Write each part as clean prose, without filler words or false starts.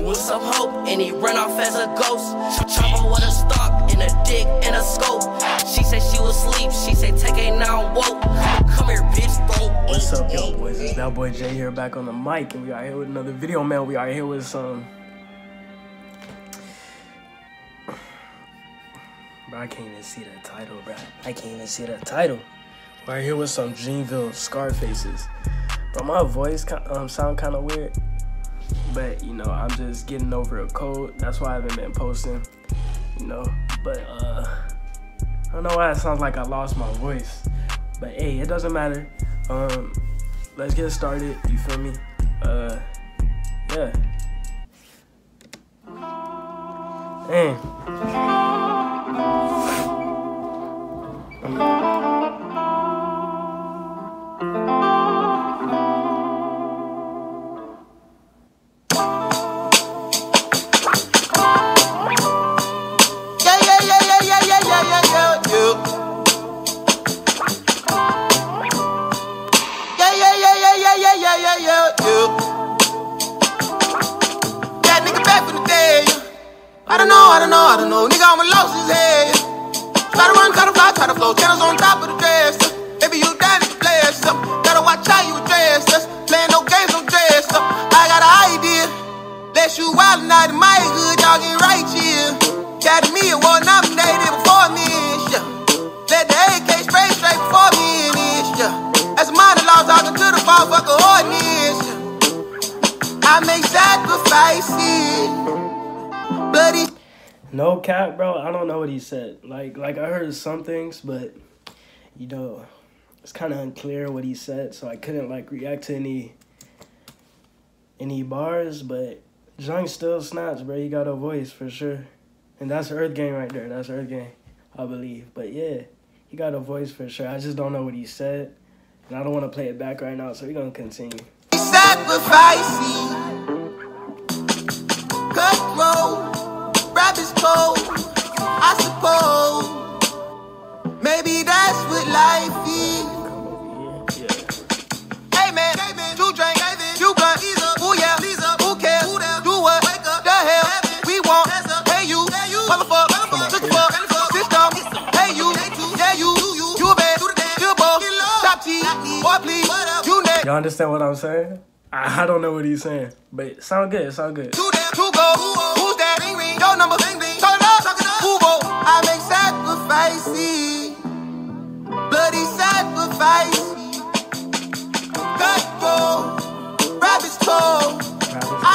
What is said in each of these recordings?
with some hope, and he run off as a ghost. Chopper with a stock and a dick and a scope. She said she was asleep, she said take a now I'm woke. Come here, bitch, bro. What's up, yo, boys? It's that boy Jay here, back on the mic, and we are here with another video, man. We are here with some... Bro, I can't even see the title, bro. I can't even see the title. We're here with some Dreamville Scarfaces. Bro, my voice sound kind of weird, but, you know, I'm just getting over a cold. That's why I haven't been posting, you know. But, I don't know why it sounds like I lost my voice. But, hey, it doesn't matter. Let's get started, you feel me? Yeah. Dang. That nigga back from the day. I don't know. Nigga almost lost his head. Try to run, try to fly, try to flow. Channels on top of the dress. Baby, you down to play us up. Gotta watch how you address us. Playing no games, no dress up. I got an idea. Let's shoot wild night in my hood. Y'all get right here. Academy Award nominated before me and shit. Let the AK spray straight before me and shit. That's a minor law talking to the motherfucker ordinance. I make sacrifices. Bloody. No cap, bro. I don't know what he said. Like I heard some things, but you know, it's kind of unclear what he said, so I couldn't like react to any bars. But Jung still snaps, bro. He got a voice for sure, and that's Earth Gang right there. That's Earth Gang, I believe. But yeah, he got a voice for sure. I just don't know what he said, and I don't want to play it back right now, so we're gonna continue. Sacrificing, cutthroat, rap is cold, I suppose. Maybe that's what life is. Hey man, you drink, you gun, ooh yeah, who cares, do what, the hell, we want, hey you, motherfucker, system, hey you, yeah you a bad, good boy, top T, boy please, you next. Y'all understand what I'm saying? I don't know what he's saying, but it sound good, it sound good. Two go, who's that, ring, your number, turn it up, who go, I make sacrifices, bloody sacrifices, cutthroat, rabbit's toe, I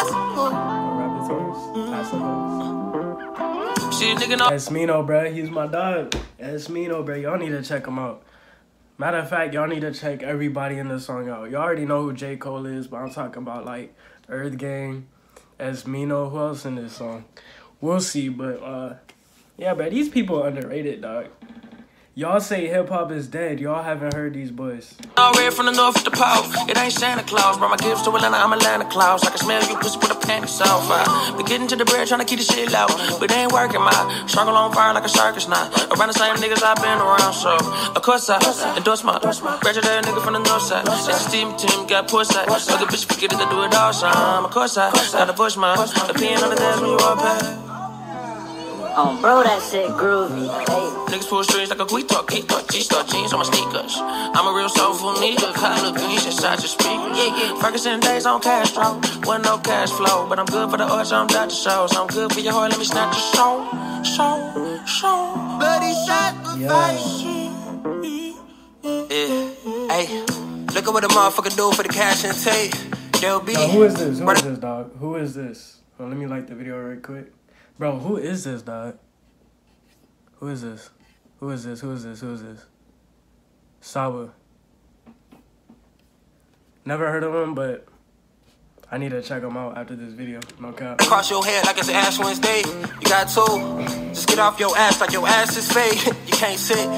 suppose. Shit, nigga, no. Esmino, bro, he's my dog. Esmino, bro, y'all need to check him out. Matter of fact, y'all need to check everybody in this song out. Y'all already know who J. Cole is, but I'm talking about, like, Earth Gang, Esmino, who else in this song? We'll see, but, yeah, but these people are underrated, dog. Y'all say hip-hop is dead. Y'all haven't heard these boys. All red from the north with the pole. It ain't Santa Claus. Brought my gifts to Atlanta, I'm Atlanta Claus. I can smell you pussy with a panties off. Been getting to the bread, trying to keep the shit low. But they ain't working, my struggle on fire like a circus now. Around the same niggas I've been around, so of course I endorse my graduate nigga from the north side. It's a team got push side. Fuck a bitch, forget it to do it all, son. Of course I gotta push my opinion on the dance when you all pay. Bro, that shit groovy. Hey. Niggas pull strings like a G-Star jeans on my sneakers. I'm a real soulful nigga, color greens inside your speakers. Ferguson days on Castro, wasn't no cash flow, but I'm good for the arts, I'm Dr. Shows. I'm good for your heart, let me snatch your soul. Bloody sacrifice. Yeah, hey, look at what a motherfucker do for the cash and take. They'll be. Who is this? Who is this, dog? Who is this? Well, let me like the video right quick. Bro, who is this, dog? Who is this? Who is this? Who is this? Who is this? Saba. Never heard of him, but I need to check him out after this video. No cap. Cross your head like it's Ash Wednesday. You got two. Just get off your ass like your ass is fake. You can't sit.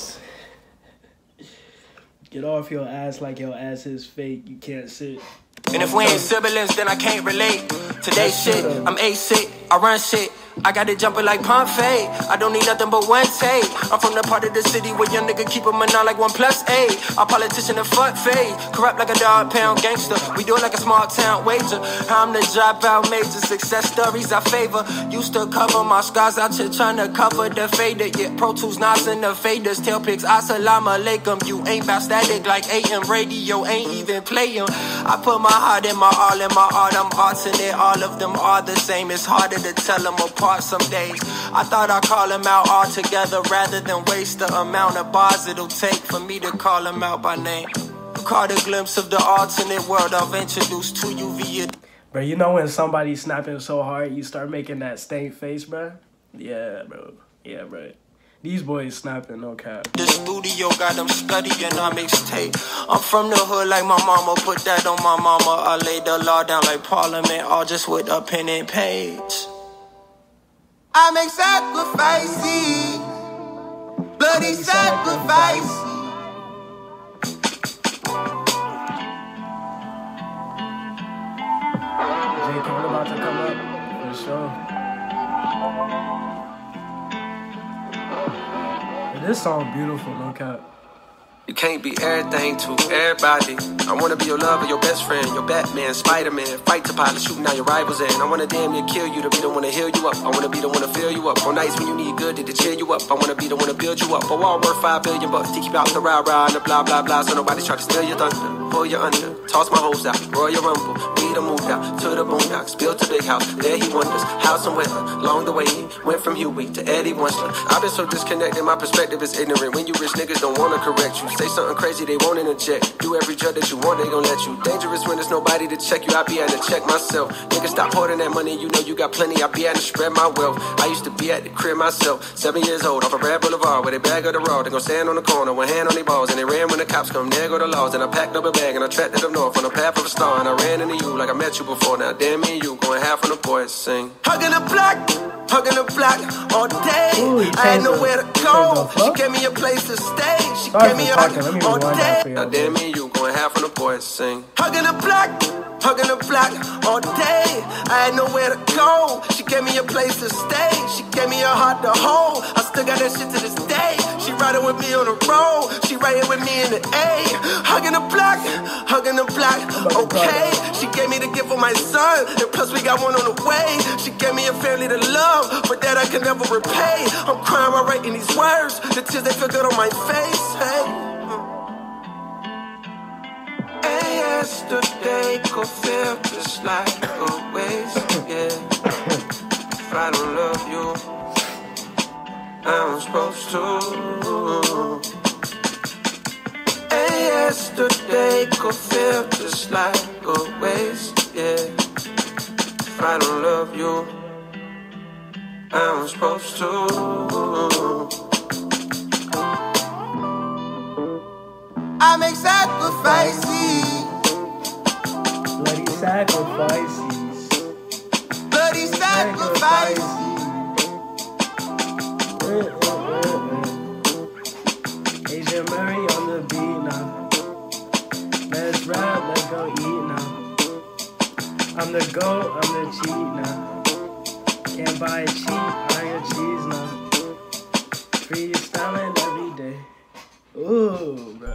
Get off your ass like your ass is fake. You can't sit. And if we ain't siblings, then I can't relate. Today's shit, I'm A-sick, I run shit. I got it jumping like Pompeii. I don't need nothing but one take. I'm from the part of the city where young nigga keep 'em in all like 1+8. Our politician a fuck fade. Corrupt like a dog-pound gangster. We do it like a small town wager. I'm the dropout major. Success stories I favor. Used to cover my scars out here trying to cover the fader. Yeah, Pro Tools, Nas and the faders. Tail pics, assalamu alaikum. You ain't bout static like AM radio. Ain't even playing. I put my heart in my all in my art. I'm alternate. All of them are the same. It's harder to tell them apart some days. I thought I'd call them out all together rather than waste the amount of bars it'll take for me to call them out by name. Caught a glimpse of the alternate world I've introduced to you via. Bro, you know when somebody's snapping so hard, you start making that stank face, bro? Yeah, bro. Yeah, bro. These boys snapping, no cap. The studio got them studying on mixtape. I'm from the hood like my mama, put that on my mama. I laid the law down like Parliament, all just with a pen and page. I make sacrifices, bloody sacrifices. J. Cole about to come up for sure. This song beautiful, no cap. You can't be everything to everybody. I wanna be your lover, your best friend, your Batman, Spider-Man. Fight to pilot, shooting out your rivals in. I wanna damn near kill you to be the one to heal you up. I wanna be the one to fill you up. On nights when you need good to cheer you up. I wanna be the one to build you up. A wall worth $5 billion to keep out the rah-rah and the blah blah blah. So nobody try to steal your thunder, pull you under. Toss my hopes out, Royal Rumble. We done moved out to the boondocks, built a big house. There he wonders, house and weather. Along the way he went from Huey to Eddie Munster. I've been so disconnected, my perspective is ignorant. When you rich niggas don't wanna correct you. Say something crazy, they won't interject. Do every drug that you want, they gon' let you. Dangerous when there's nobody to check you. I be at to check myself. Niggas stop hoarding that money, you know you got plenty. I be at to spread my wealth. I used to be at the crib myself. 7 years old, off a Red Boulevard, where they bag of the raw. They gon' stand on the corner, one hand on their balls, and they ran when the cops come. There go the laws, and I packed up a bag and I tracked it up north on the path of a star, and I ran into you like I met you before. Now damn me and you going half on the boys sing. Hugging the block all day. Ooh, I had nowhere to go. She gave me a place to stay. She gave me a hug all day. Now damn me and you going half on the boys sing. Hugging the block all day. I had nowhere to go. She gave me a place to stay. She gave me a heart to hold. I still got that shit to this day. She riding with me on the road. She riding with me in the A. Hugging the block, okay. She gave me the gift of my son, and plus we got one on the way. She gave me a family to love, but that I can never repay. I'm crying while writing these words. The tears, they feel good on my face. Hey, yesterday could feel just like a waste, yeah. If I don't love you, I'm supposed to. And yesterday could feel just like a waste, yeah. If I don't love you, I'm supposed to. I make sacrifices, Bloody sacrifices. bloody sacrifices. Asian Murray on the beat now. Let's rap, let's go eat now. I'm the GOAT, I'm the cheat now. Can't buy a cheat, I am cheese now. Freestyling every day. Ooh, bro.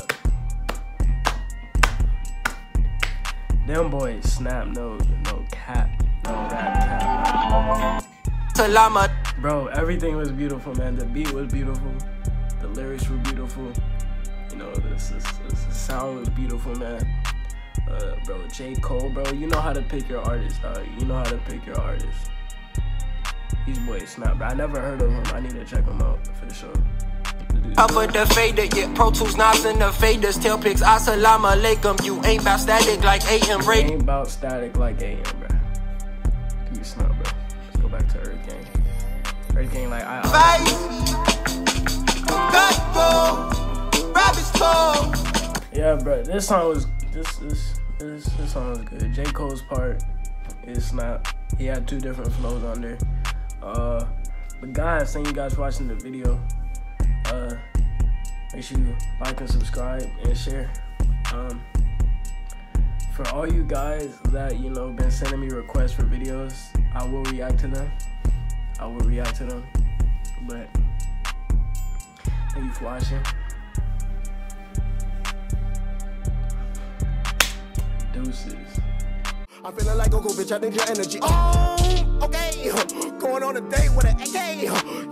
Them boys snap, no cap, no rap cap. Bro, everything was beautiful, man. The beat was beautiful. The lyrics were beautiful. You know, the sound was beautiful, man. Bro, J. Cole, bro, you know how to pick your artist, dog. You know how to pick your artist. These boys snap, bro. I never heard of him. I need to check him out for sure. Up with the fader, yeah, Pro Tools, Nas and the faders. Tail pics, assalamu alaikum. You ain't bout static like AM radio. Ain't about static like AM, bro. You snap, bro. Let's go back to Earth Gang. Earth Gang, like, yeah, bro, this song was, this song was good. J. Cole's part is snap. He had 2 different flows on there. But guys, thank you guys for watching the video. Make sure you like and subscribe and share. For all you guys that, you know, been sending me requests for videos, I will react to them. I would react to them. But thank you for watching. Deuces. I'm feeling like Goku, bitch. I think your energy. Oh, okay. Going on a date with an AK.